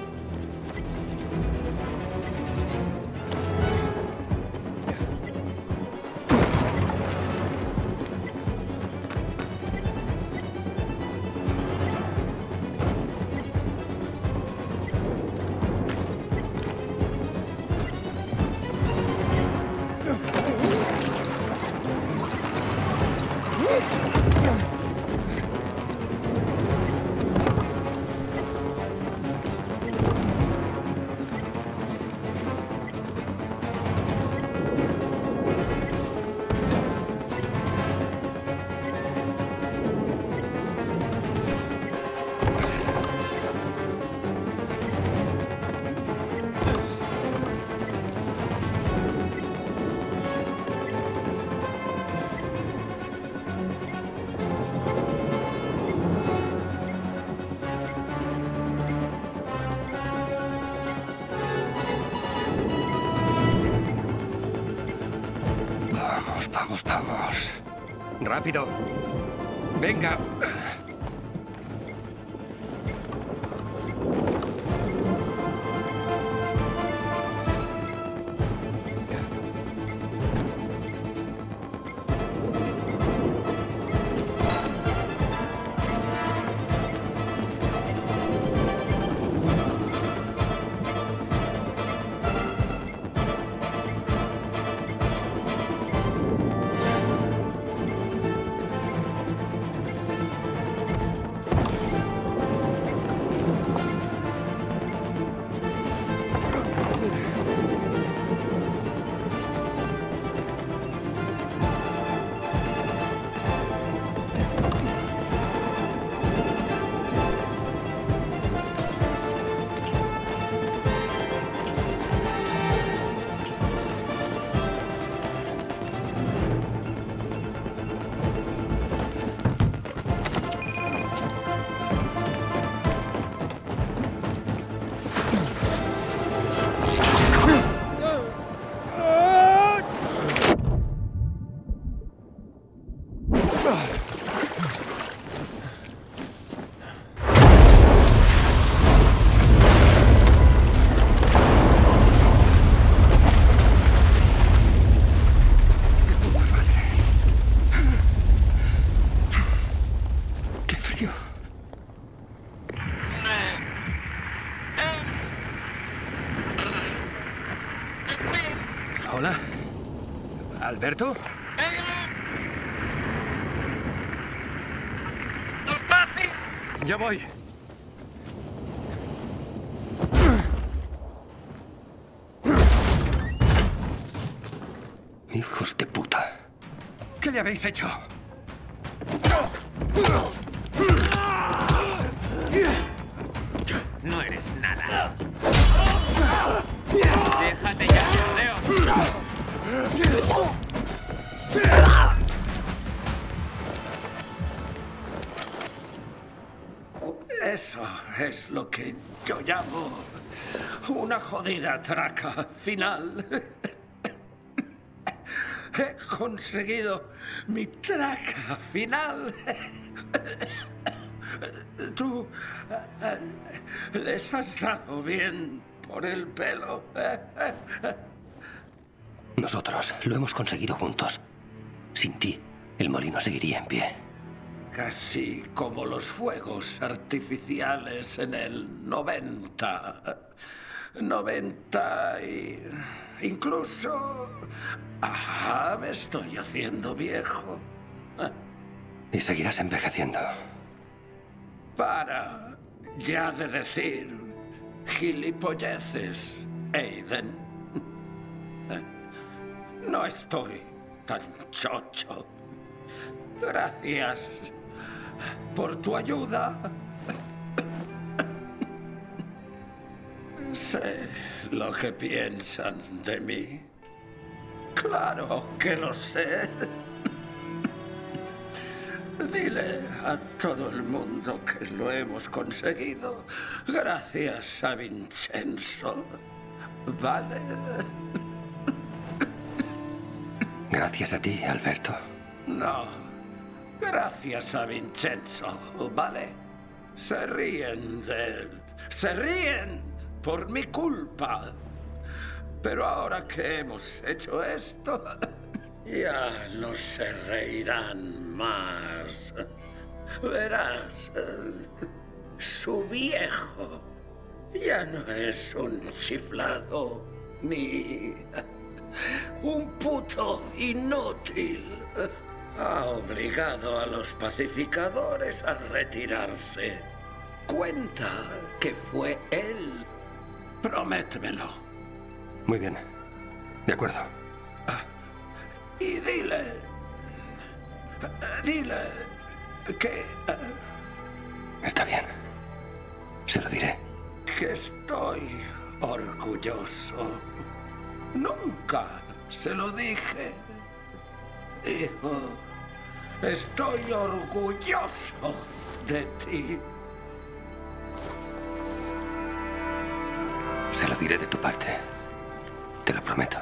Vamos, vamos. Rápido. Venga. ¿Alberto? ¡Los Pazis! Ya voy. Hijos de puta. ¿Qué le habéis hecho? No eres nada. Déjate ya, Leo. Eso es lo que yo llamo una jodida traca final. He conseguido mi traca final. Tú les has dado bien por el pelo. Nosotros lo hemos conseguido juntos. Sin ti, el molino seguiría en pie. Casi como los fuegos artificiales en el noventa. noventa y... incluso... Ajá, me estoy haciendo viejo. Y seguirás envejeciendo. Para ya de decir gilipolleces, Aiden. No estoy tan chocho. Gracias por tu ayuda. Sé lo que piensan de mí. Claro que lo sé. Dile a todo el mundo que lo hemos conseguido gracias a Vincenzo. ¿Vale? Gracias a ti, Alberto. No. Gracias a Vincenzo, ¿vale? Se ríen de él. Se ríen por mi culpa. Pero ahora que hemos hecho esto, ya no se reirán más. Verás, su viejo ya no es un chiflado ni un puto inútil. Ha obligado a los pacificadores a retirarse. Cuenta que fue él. Prométemelo. Muy bien. De acuerdo. Y dile... Dile que... Está bien. Se lo diré. Que estoy orgulloso. Nunca se lo dije. Hijo, estoy orgulloso de ti. Se lo diré de tu parte. Te lo prometo.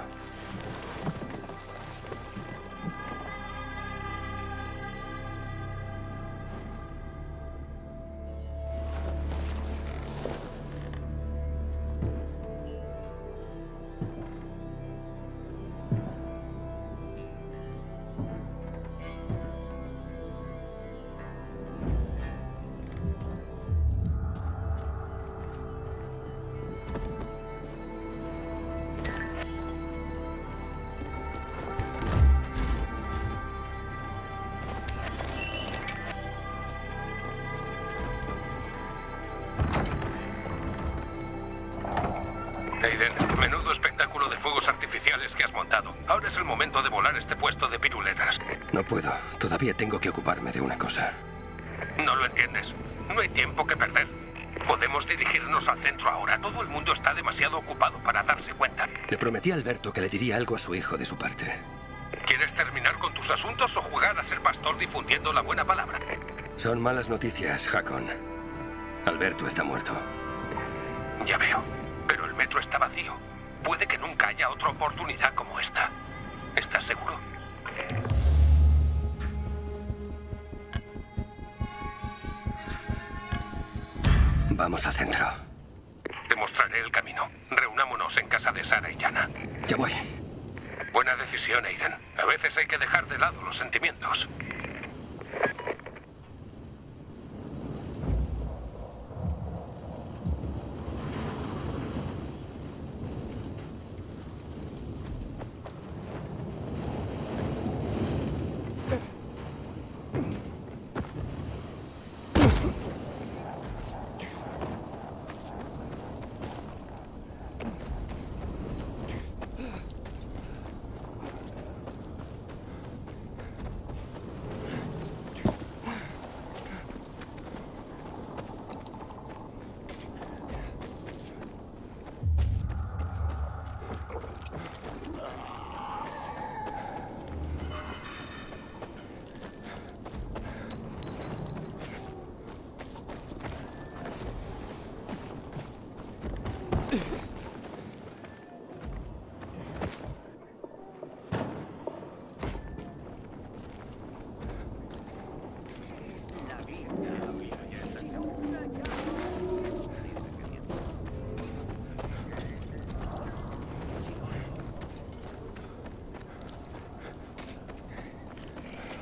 Aiden, menudo espectáculo de fuegos artificiales que has montado. Ahora es el momento de volar este puesto de piruletas. No puedo. Todavía tengo que ocuparme de una cosa. No lo entiendes. No hay tiempo que perder. Podemos dirigirnos al centro ahora. Todo el mundo está demasiado ocupado para darse cuenta. Le prometí a Alberto que le diría algo a su hijo de su parte. ¿Quieres terminar con tus asuntos o jugar a ser pastor difundiendo la buena palabra? Son malas noticias, Hakon. Alberto está muerto. Ya veo. Pero el metro está vacío. Puede que nunca haya otra oportunidad como esta. ¿Estás seguro? Vamos al centro. Te mostraré el camino. Reunámonos en casa de Sara y Jana. Ya voy. Buena decisión, Aiden. A veces hay que dejar de lado los sentimientos.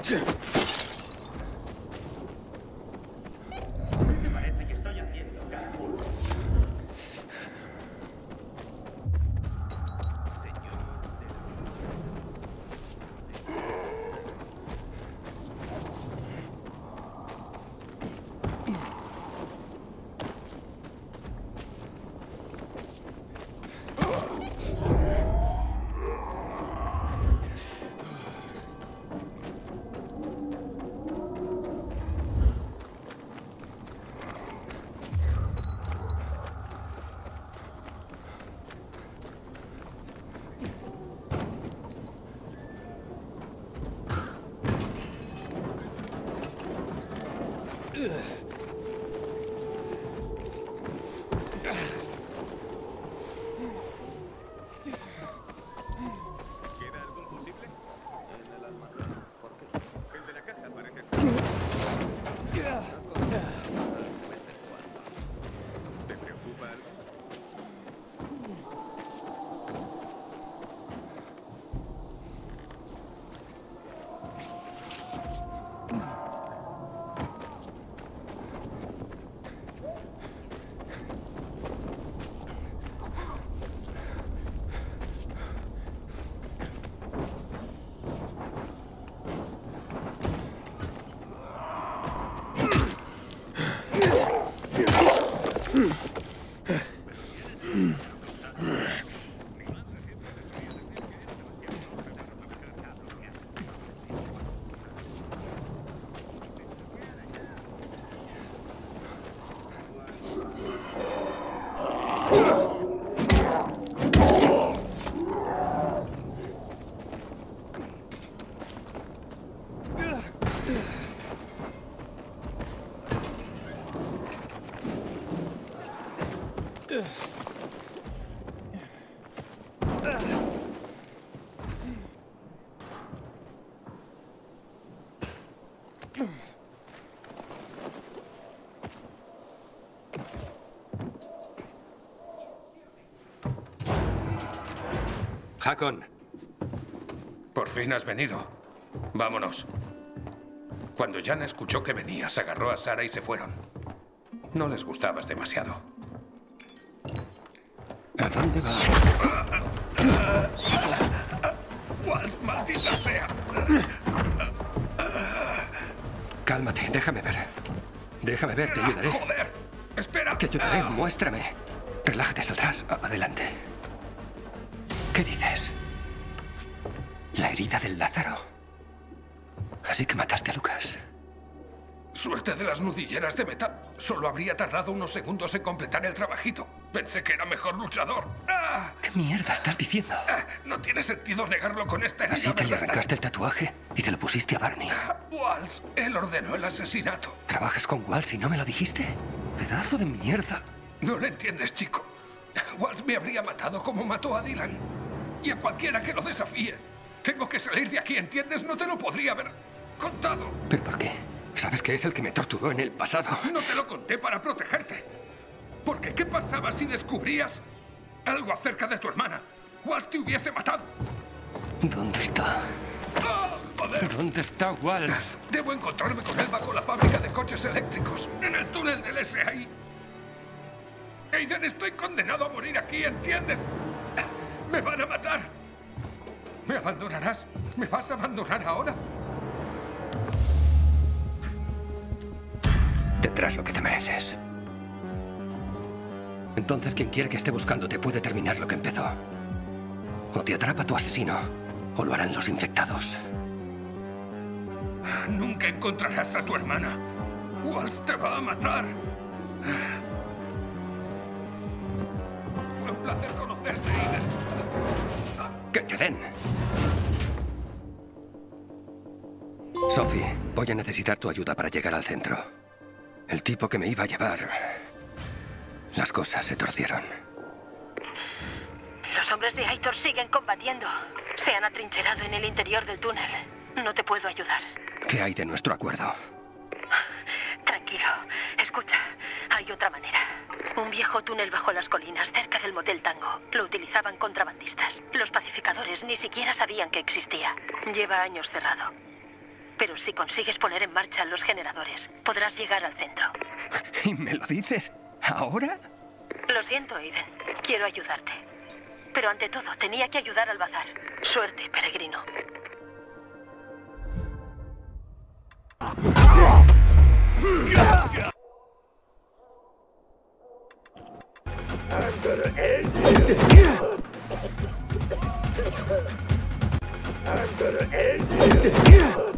te parece que estoy haciendo, carajo? ¿Queda algún fusible? En el almacén. ¿Por qué? El de la caja parece... ¿Te preocupa algo? Hakon. Por fin has venido. Vámonos. Cuando Jan escuchó que venías, agarró a Sara y se fueron. No les gustabas demasiado. ¿A dónde va? ¡Waltz, maldita sea! Cálmate, déjame ver. Déjame ver, te ayudaré. ¡Joder! ¡Espera! Te ayudaré, muéstrame. Relájate, saldrás. A- Adelante. ¿Qué dices? La herida del Lázaro. Así que mataste a Lucas. Suerte de las nudilleras de metal. Solo habría tardado unos segundos en completar el trabajito. Pensé que era mejor luchador. ¡Ah! ¿Qué mierda estás diciendo? Ah, no tiene sentido negarlo con esta herida. Así que le ¿verdad? arrancaste el tatuaje y se lo pusiste a Barney. Waltz, él ordenó el asesinato. ¿Trabajas con Waltz y no me lo dijiste? Pedazo de mierda. No lo entiendes, chico. Waltz me habría matado como mató a Dylan. Y a cualquiera que lo desafíe. Tengo que salir de aquí, ¿entiendes? No te lo podría haber contado. ¿Pero por qué? ¿Sabes que es el que me torturó en el pasado? No te lo conté para protegerte. Porque ¿qué pasaba si descubrías algo acerca de tu hermana? Waltz te hubiese matado. ¿Dónde está? ¡Ah, joder! ¿Dónde está Waltz? Debo encontrarme con él bajo la fábrica de coches eléctricos, en el túnel del S A I. Aiden, estoy condenado a morir aquí, ¿entiendes? ¡Me van a matar! ¿Me abandonarás? ¿Me vas a abandonar ahora? Tendrás lo que te mereces. Entonces quien quiere que esté buscándote puede terminar lo que empezó. O te atrapa tu asesino, o lo harán los infectados. Nunca encontrarás a tu hermana. Waltz te va a matar. Fue un placer conocerte, Aiden. ¡Que te den! Sophie, voy a necesitar tu ayuda para llegar al centro. El tipo que me iba a llevar... Las cosas se torcieron. Los hombres de Aitor siguen combatiendo. Se han atrincherado en el interior del túnel. No te puedo ayudar. ¿Qué hay de nuestro acuerdo? Tranquilo. Escucha, hay otra manera. Un viejo túnel bajo las colinas, cerca del Motel Tango. Lo utilizaban contrabandistas. Los pacificadores ni siquiera sabían que existía. Lleva años cerrado. Pero si consigues poner en marcha los generadores, podrás llegar al centro. ¿Y me lo dices? ¿Ahora? Lo siento, Aiden. Quiero ayudarte. Pero ante todo, tenía que ayudar al bazar. Suerte, peregrino. I'm gonna end you.